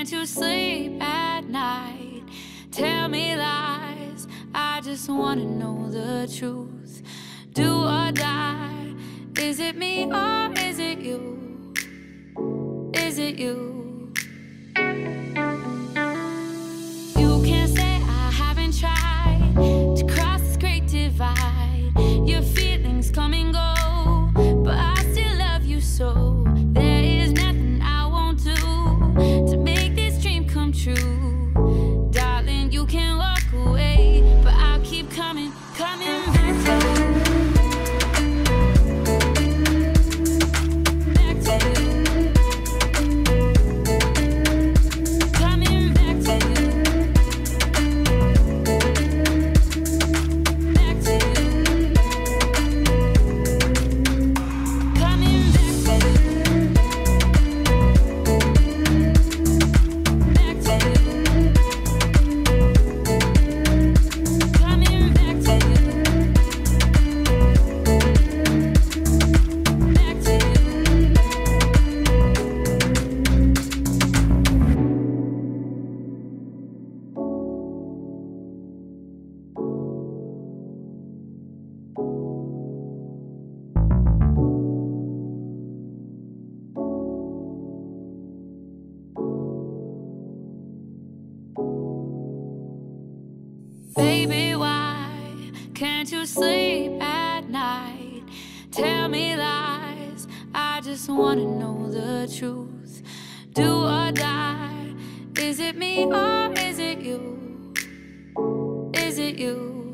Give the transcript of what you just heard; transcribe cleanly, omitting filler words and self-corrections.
Can't you sleep at night? Tell me lies, I just wanna know the truth. Do or die, is it me or is it you? Is it you? You can't say I haven't tried to cross this great divide. Your feelings come and go, but I still love you so. There is nothing I won't do to make this dream come true. Darling, you can walk away, but I'll keep coming back to you. Baby, why can't you sleep at night? Tell me lies, I just wanna know the truth. Do or die, is it me or is it you? Is it you?